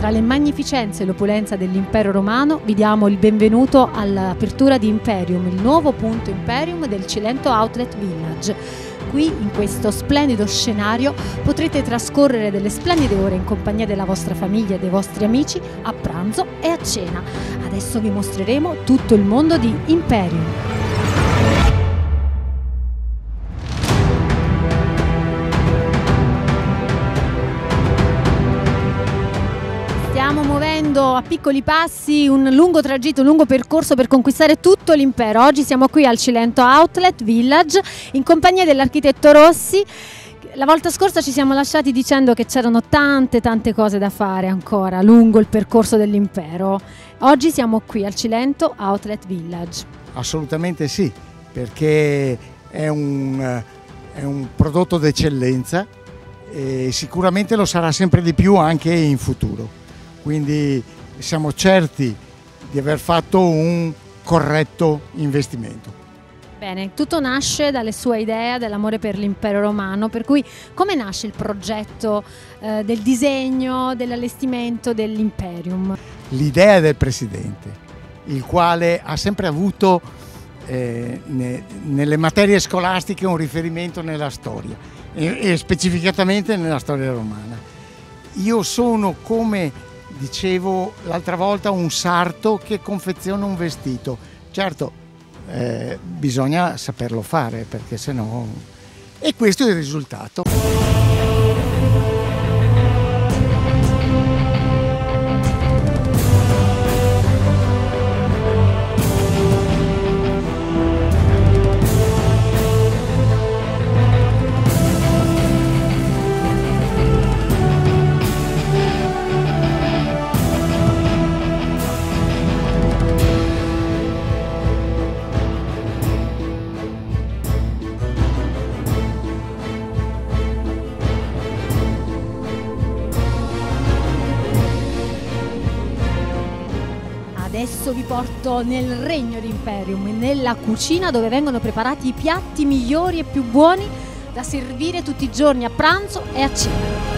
Tra le magnificenze e l'opulenza dell'impero romano vi diamo il benvenuto all'apertura di Imperium, il nuovo punto Imperium del Cilento Outlet Village. Qui, in questo splendido scenario, potrete trascorrere delle splendide ore in compagnia della vostra famiglia e dei vostri amici a pranzo e a cena. Adesso vi mostreremo tutto il mondo di Imperium. Stiamo muovendo a piccoli passi un lungo tragitto, un lungo percorso per conquistare tutto l'impero. Oggi siamo qui al Cilento Outlet Village in compagnia dell'architetto Rossi. La volta scorsa ci siamo lasciati dicendo che c'erano tante cose da fare ancora lungo il percorso dell'impero. Oggi siamo qui al Cilento Outlet Village. Assolutamente sì, perché è un prodotto d'eccellenza e sicuramente lo sarà sempre di più anche in futuro. Quindi siamo certi di aver fatto un corretto investimento. Bene, tutto nasce dalle sue idee, dell'amore per l'impero romano, per cui come nasce il progetto del disegno, dell'allestimento dell'Imperium? L'idea del presidente, il quale ha sempre avuto nelle materie scolastiche un riferimento nella storia e specificatamente nella storia romana. Io sono, come dicevo l'altra volta, un sarto che confeziona un vestito. Certo, bisogna saperlo fare, perché sennò... E questo è il risultato. Adesso vi porto nel regno di Imperium, nella cucina dove vengono preparati i piatti migliori e più buoni da servire tutti i giorni a pranzo e a cena.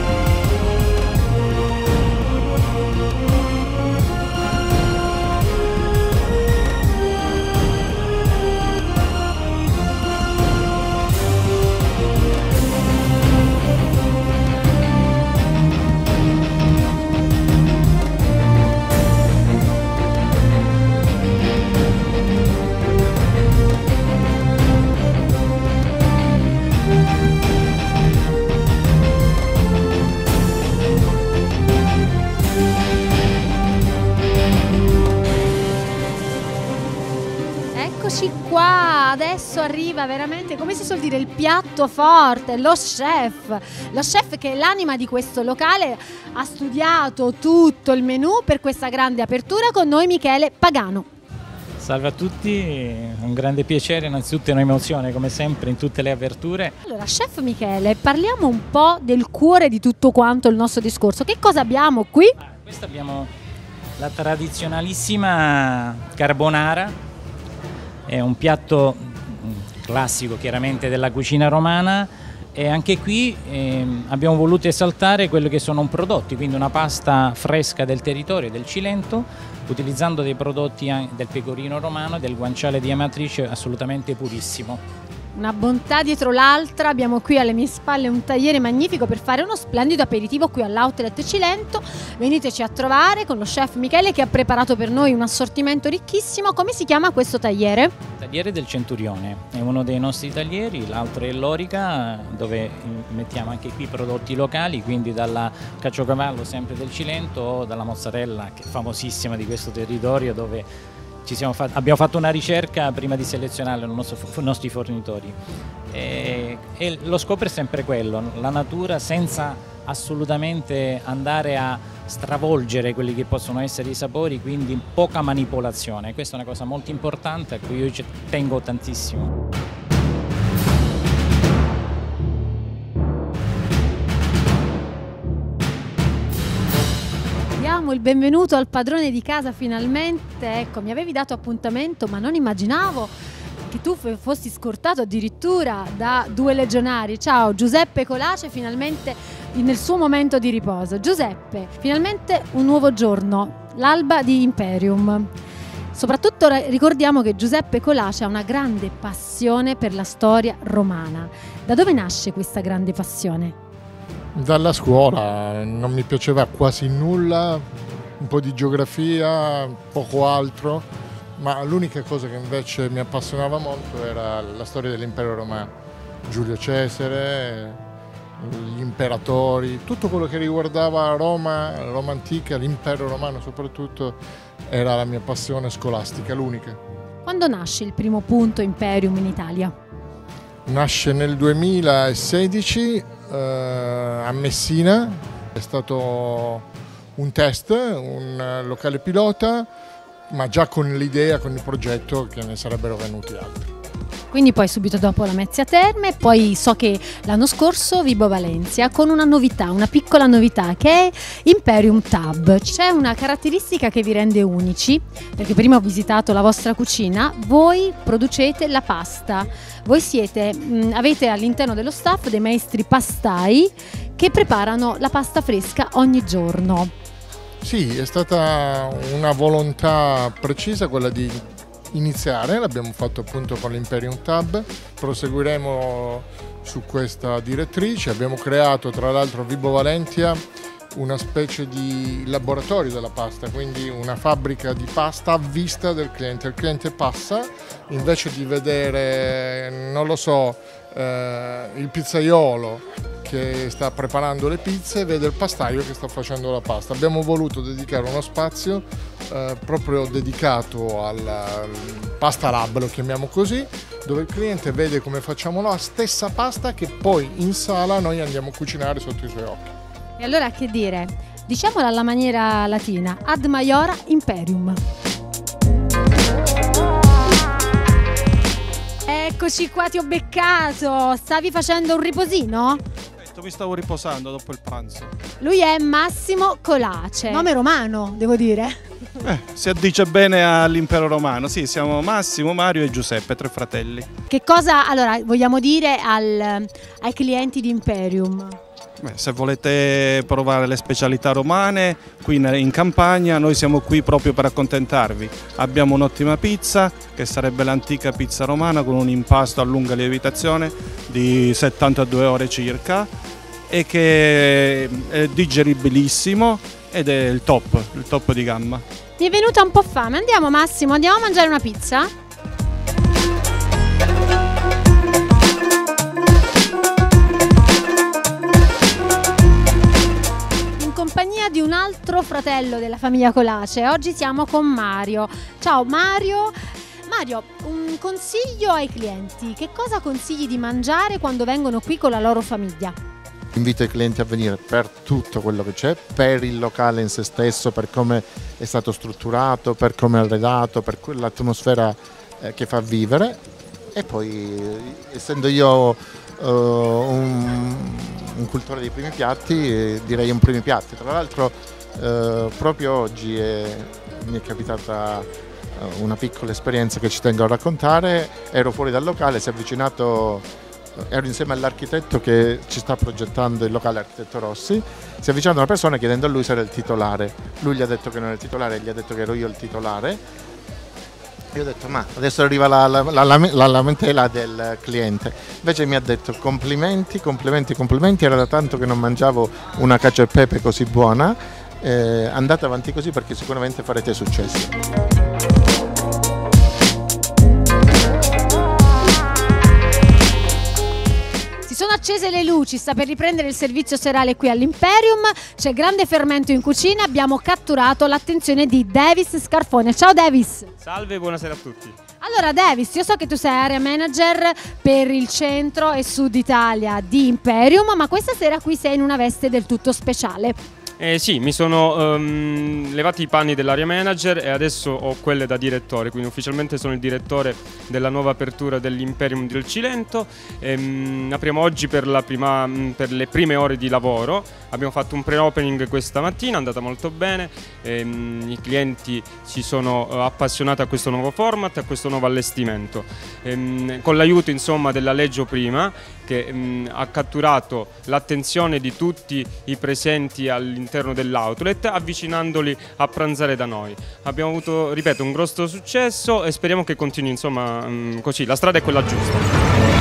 Eccoci qua, adesso arriva veramente, come si suol dire, il piatto forte, lo chef che è l'anima di questo locale, ha studiato tutto il menù per questa grande apertura. Con noi Michele Pagano. Salve a tutti, un grande piacere, innanzitutto è un'emozione come sempre in tutte le aperture. Allora, chef Michele, parliamo un po' del cuore di tutto quanto il nostro discorso. Che cosa abbiamo qui? Questa abbiamo la tradizionalissima carbonara. È un piatto classico chiaramente della cucina romana e anche qui abbiamo voluto esaltare quello che sono prodotti, quindi una pasta fresca del territorio del Cilento, utilizzando dei prodotti del pecorino romano e del guanciale di Amatrice assolutamente purissimo. Una bontà dietro l'altra. Abbiamo qui alle mie spalle un tagliere magnifico per fare uno splendido aperitivo qui all'Outlet Cilento. Veniteci a trovare con lo chef Michele che ha preparato per noi un assortimento ricchissimo. Come si chiama questo tagliere? Il tagliere del Centurione è uno dei nostri taglieri, l'altro è l'Orica, dove mettiamo anche qui prodotti locali, quindi dalla caciocavallo sempre del Cilento o dalla mozzarella che è famosissima di questo territorio, dove abbiamo fatto una ricerca prima di selezionare i nostri fornitori e lo scopo è sempre quello, la natura, senza assolutamente andare a stravolgere quelli che possono essere i sapori, quindi poca manipolazione. Questa è una cosa molto importante a cui io ci tengo tantissimo. Diamo il benvenuto al padrone di casa finalmente. Ecco, mi avevi dato appuntamento ma non immaginavo che che tu fossi scortato addirittura da 2 legionari. Ciao, Giuseppe Colace, finalmente nel suo momento di riposo. Giuseppe, finalmente un nuovo giorno, l'alba di Imperium. Soprattutto ricordiamo che Giuseppe Colace ha una grande passione per la storia romana. Da dove nasce questa grande passione? Dalla scuola, non mi piaceva quasi nulla, un po' di geografia, poco altro, ma l'unica cosa che invece mi appassionava molto era la storia dell'impero romano. Giulio Cesare, gli imperatori, tutto quello che riguardava Roma, Roma antica, l'impero romano soprattutto, era la mia passione scolastica, l'unica. Quando nasce il primo punto Imperium in Italia? Nasce nel 2016 a Messina, è stato un test, un locale pilota, ma già con l'idea, con il progetto che ne sarebbero venuti altri. Quindi poi subito dopo la Mezzia Terme, poi so che l'anno scorso Vibo Valencia con una novità, una piccola novità che è Imperium Tab. C'è una caratteristica che vi rende unici, perché prima ho visitato la vostra cucina, voi producete la pasta, voi avete all'interno dello staff dei maestri pastai che preparano la pasta fresca ogni giorno. Sì, è stata una volontà precisa quella di iniziare, l'abbiamo fatto appunto con l'Imperium Tab, proseguiremo su questa direttrice. Abbiamo creato tra l'altro a Vibo Valentia una specie di laboratorio della pasta, quindi una fabbrica di pasta a vista del cliente. Il cliente passa, invece di vedere, non lo so, il pizzaiolo che sta preparando le pizze, vede il pastaio che sta facendo la pasta. Abbiamo voluto dedicare uno spazio proprio dedicato al Pasta Lab, lo chiamiamo così, dove il cliente vede come facciamo la stessa pasta che poi in sala noi andiamo a cucinare sotto i suoi occhi. E allora che dire? Diciamola alla maniera latina, ad maiora imperium. Eccoci qua, ti ho beccato. Stavi facendo un riposino? Mi stavo riposando dopo il pranzo. Lui è Massimo Colace, nome romano, devo dire. Si addice bene all'impero romano. Sì, siamo Massimo, Mario e Giuseppe, 3 fratelli. Che cosa allora vogliamo dire ai clienti di Imperium? Se volete provare le specialità romane qui in Campania, noi siamo qui proprio per accontentarvi. Abbiamo un'ottima pizza, che sarebbe l'antica pizza romana, con un impasto a lunga lievitazione di 72 ore circa, e che è digeribilissimo ed è il top di gamma. Mi è venuta un po' fame. Andiamo Massimo, andiamo a mangiare una pizza? Compagnia di un altro fratello della famiglia Colace. Oggi siamo con Mario. Ciao Mario. Mario, un consiglio ai clienti. Che cosa consigli di mangiare quando vengono qui con la loro famiglia? Invito i clienti a venire per tutto quello che c'è, per il locale in se stesso, per come è stato strutturato, per come è arredato, per l'atmosfera che fa vivere. E poi, essendo io un cultore dei primi piatti, direi un primi piatti. Tra l'altro proprio oggi mi è capitata una piccola esperienza che ci tengo a raccontare. Ero fuori dal locale, si è avvicinato, ero insieme all'architetto che ci sta progettando il locale, architetto Rossi. Si è avvicinato una persona chiedendo a lui se era il titolare. Lui gli ha detto che non era il titolare, gli ha detto che ero io il titolare. Io ho detto ma adesso arriva la lamentela del cliente. Invece mi ha detto complimenti, era da tanto che non mangiavo una cacio e pepe così buona, andate avanti così perché sicuramente farete successo. Sono accese le luci, sta per riprendere il servizio serale qui all'Imperium, c'è grande fermento in cucina, abbiamo catturato l'attenzione di Davis Scarfone. Ciao Davis! Salve, buonasera a tutti. Allora Davis, io so che tu sei area manager per il centro e sud Italia di Imperium, ma questa sera qui sei in una veste del tutto speciale. Sì, mi sono levati i panni dell'area manager e adesso ho quelle da direttore, quindi ufficialmente sono il direttore della nuova apertura dell'Imperium del Cilento. Apriamo oggi per le prime ore di lavoro, abbiamo fatto un pre-opening questa mattina, è andata molto bene, i clienti si sono appassionati a questo nuovo format, a questo nuovo allestimento, con l'aiuto insomma della Leggio Prima, che ha catturato l'attenzione di tutti i presenti all'interno dell'outlet, avvicinandoli a pranzare da noi. Abbiamo avuto, ripeto, un grosso successo e speriamo che continui, insomma, così. La strada è quella giusta.